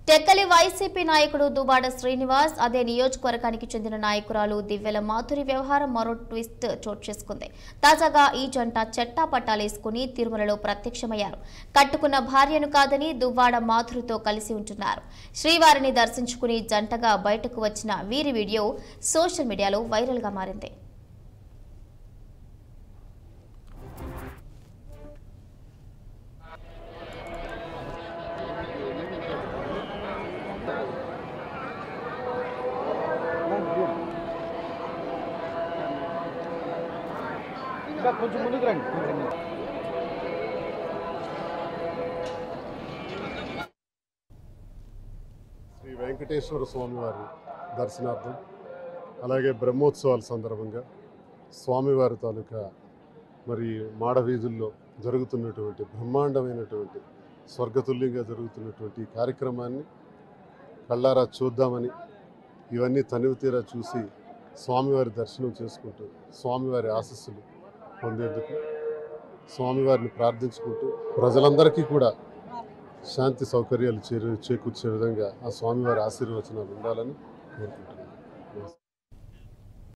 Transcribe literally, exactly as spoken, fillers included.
Tekkali YCP నాయకుడు దుబాడ శ్రీనివాస్ అదే నియోజకవర్గానికి చెందిన నాయకురాలు దివ్యల మాధురి వ్యవహారం మరో ట్విస్ట్ చోటు చేసుకుంది. తాజాగా ఈ జంట చెట్టా పట్టాలేసుకుని తిరుమలలో ప్రత్యక్షమయ్యారు. కట్టుకున్న భార్యను కాదని దువ్వాడ మాధురితో కలిసి ఉంటున్నారు. శ్రీవారిని దర్శించుకుని జంటగా బయటకు వచ్చిన వీరి వీడియో సోషల్ మీడియాలో వైరల్ గా మారింది. కొంచెం ముందుకు రండి. శ్రీ వెంకటేశ్వర స్వామివారి దర్శనార్థం అలాగే బ్రహ్మోత్సవాల సందర్భంగా స్వామివారి తాలూకా మరి మాడ వీధుల్లో జరుగుతున్నటువంటి బ్రహ్మాండమైనటువంటి స్వర్గతుల్యంగా జరుగుతున్నటువంటి ఈ కార్యక్రమాన్ని కళ్ళారా చూద్దామని ఇవన్నీ తనివి తీరా చూసి స్వామివారి దర్శనం చేసుకుంటూ స్వామివారి ఆశీస్సులు పొందేందుకు స్వామివారిని ప్రార్థించుకుంటూ ప్రజలందరికీ కూడా శాంతి సౌకర్యాలు చేరు చేకూర్చే విధంగా ఆ స్వామివారి ఆశీర్వచనాలు ఉండాలని కోరుకుంటున్నాను.